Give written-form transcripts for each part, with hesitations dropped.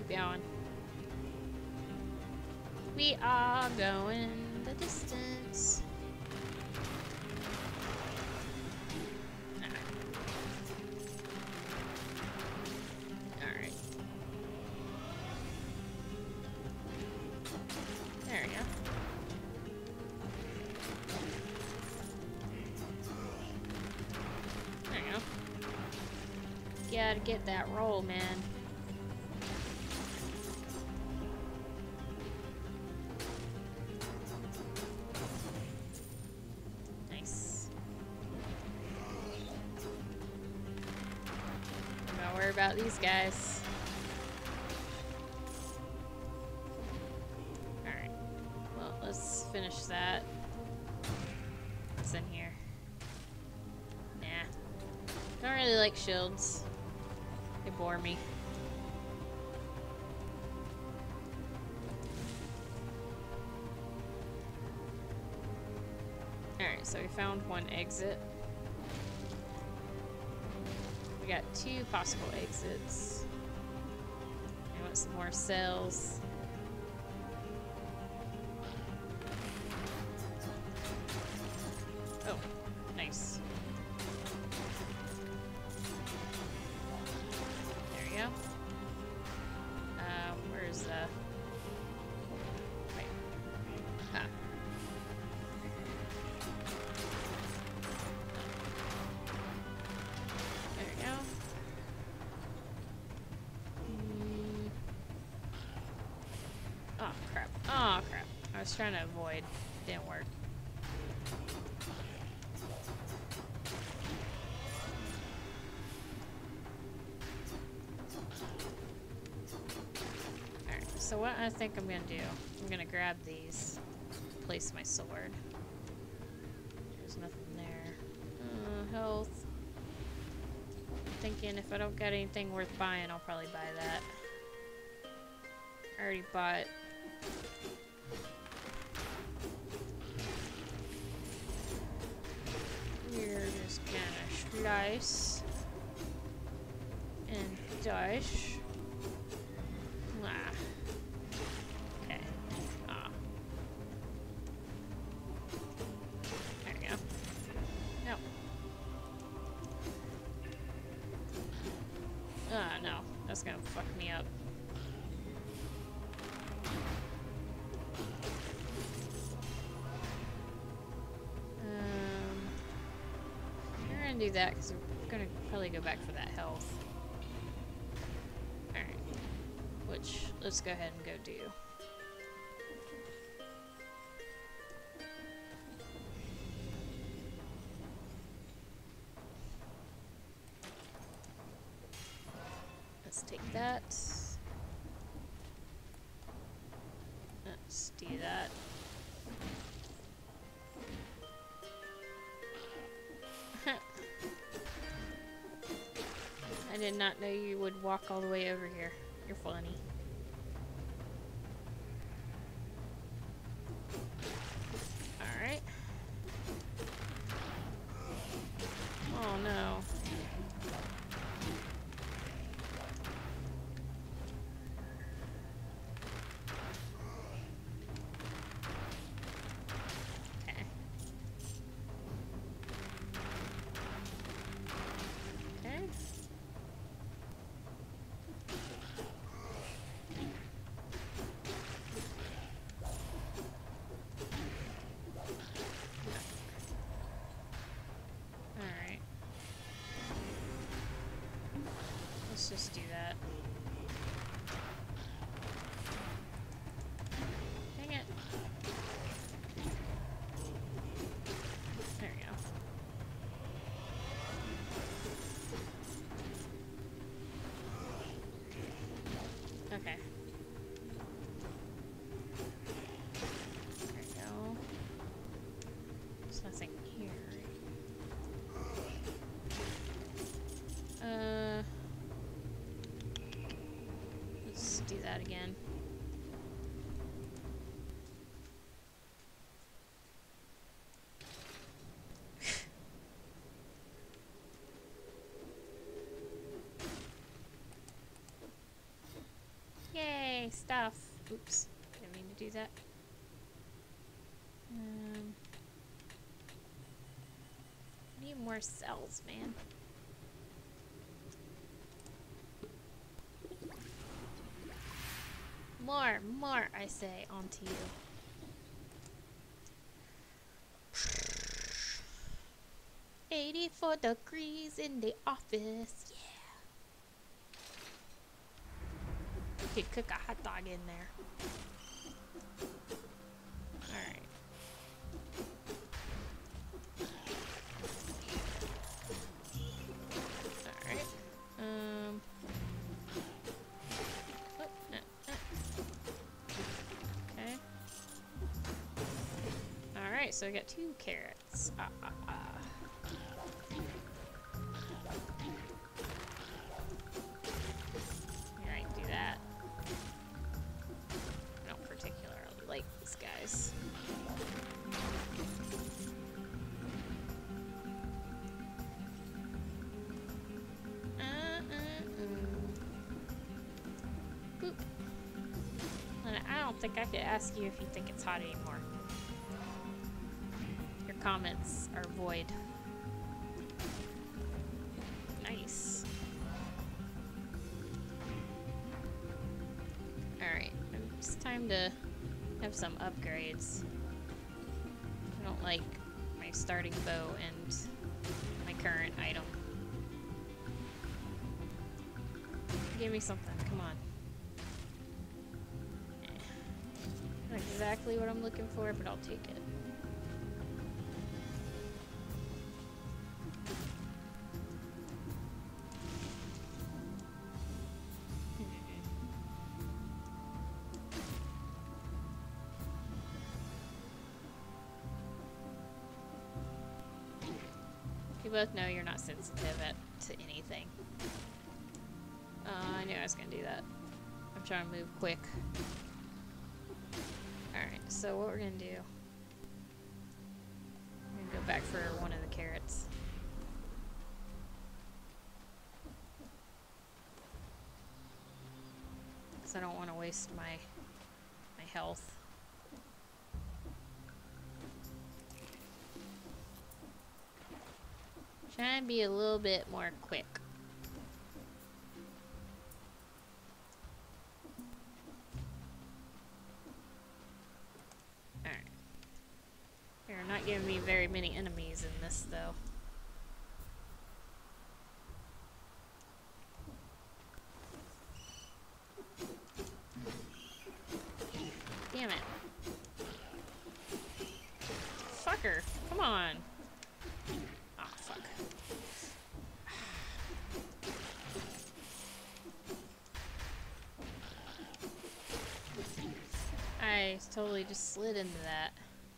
going. We are going the distance. Alright. There we go. There you go. Gotta get that roll, man. Nice. Don't worry about these guys. Alright. Well, let's finish that. What's in here? Nah. Don't really like shields. They bore me. Alright, so we found one exit. We got 2 possible exits. I want some more cells. Oh, nice. There we go. Where's the... Wait. Ah. There we go. Oh, crap. Oh, crap. I was trying to avoid. Didn't work. So what I think I'm gonna do, I'm gonna grab these, place my sword. There's nothing there. Health. Thinking if I don't get anything worth buying, I'll probably buy that. I already bought. We're just gonna slice and dash. Ah. Okay. Ah. There we go. No. Ah, no. That's gonna fuck me up. We're gonna do that because we're gonna probably go back for that health. Alright. Which, let's go ahead and go do. Let's take that. Let's do that. I did not know you would walk all the way over here. You're funny. Alright. Oh no. Okay. Okay. Alright. Let's just do that. Dang it. There we go. Okay. There we go. There's nothing here, right? Let's do that again. stuff. Oops, didn't mean to do that. Need more cells, man. More, I say, onto you. 84 degrees in the office, yeah. You could cook a hot dog in there. Alright. Alright. Okay. Alright, so I got 2 carrots. Alright, do that. I don't particularly like these guys. Boop. And I don't think I could ask you if you think it's hot anymore. Your comments are void. Nice. Alright, it's time to have some upgrades. I don't like my starting bow and my current item. Give me something, come on. Not exactly what I'm looking for, but I'll take it. You both know you're not sensitive to anything. I knew I was gonna do that. I'm trying to move quick. Alright, so what we're gonna do... I'm gonna go back for one of the carrots. Because I don't want to waste my health. Try and be a little bit more quick. Alright. You're not giving me very many enemies in this, though. Damn it. Fucker, come on. Oh, fuck. I totally just slid into that.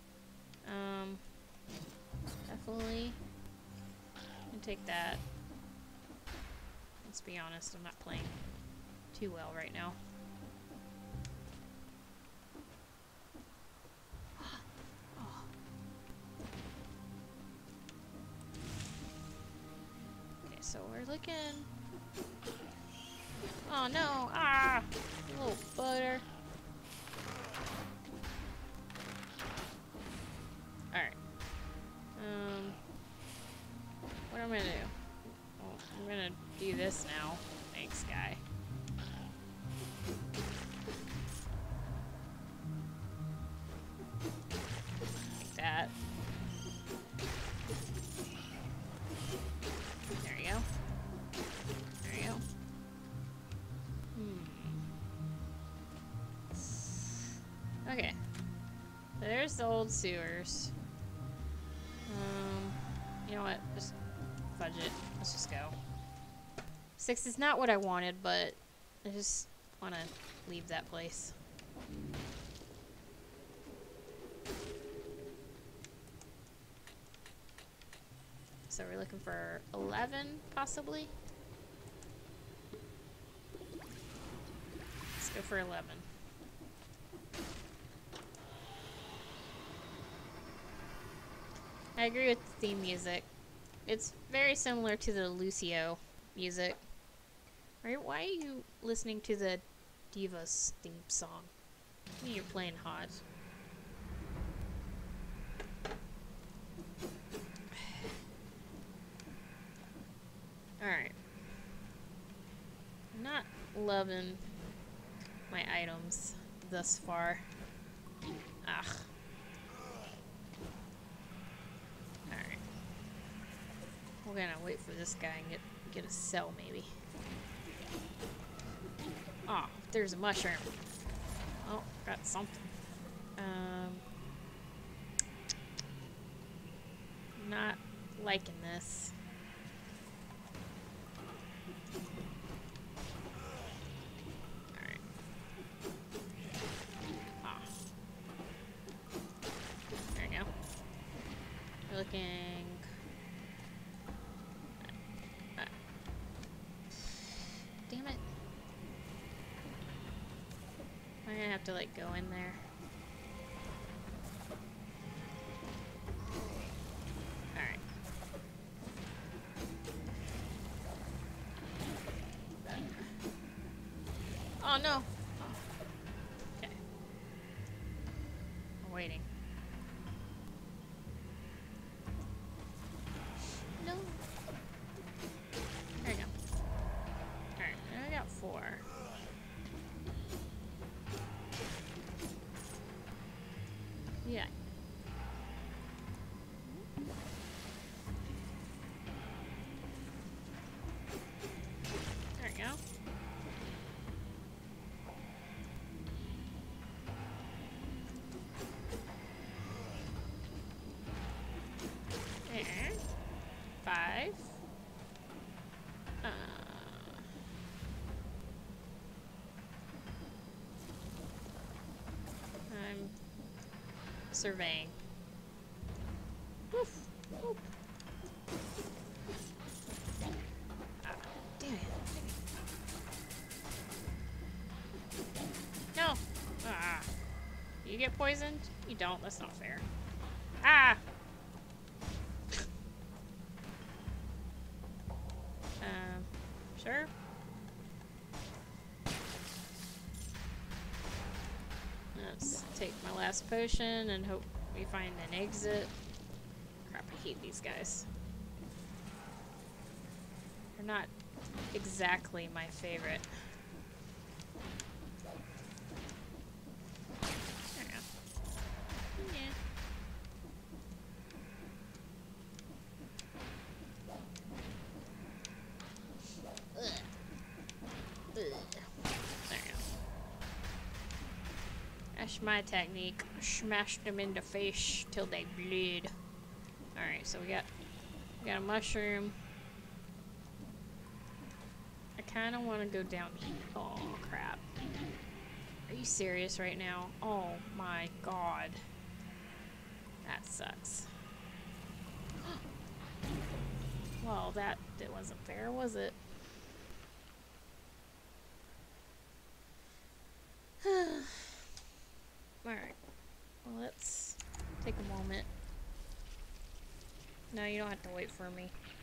Definitely. And take that. Let's be honest, I'm not playing too well right now. Okay, so we're looking... Oh no! Ah! A little butter. Alright. What am I gonna do? Well, I'm gonna do this now. Thanks, guy. Like that. There you go. There you go. Okay. So there's the old sewers. You know what? Just fudge it. Let's just go. 6 is not what I wanted, but I just want to leave that place. So we're looking for 11, possibly? Let's go for 11. I agree with the theme music. It's very similar to the Lucio music. Right? Why are you listening to the Diva's theme song. You're playing hot. Alright. I'm not loving my items thus far. Ugh. Alright. We're gonna wait for this guy and get a cell maybe. Oh, there's a mushroom. Oh, got something. Not liking this. Alright. Ah. There we go. We're looking... Damn it. I'm gonna have to, like, go in there. Alright. Oh, no! Okay. I'm waiting. No! There you go. Alright, now I got 4. Yeah. There we go. There. 5. I'm surveying. Woof. Whoop. Ah, damn it. No! Ah. You get poisoned? You don't. That's not fair. Ah! Sure. Let's take my last potion and hope we find an exit. Crap, I hate these guys. They're not exactly my favorite. There we go. Yeah. There we go. That's my technique. Smash them in the face till they bleed. Alright, so we got a mushroom. I kind of want to go down here. Oh, crap. Are you serious right now? Oh my god. That sucks. Well, that wasn't fair, was it? Alright. Well, let's take a moment. No, you don't have to wait for me.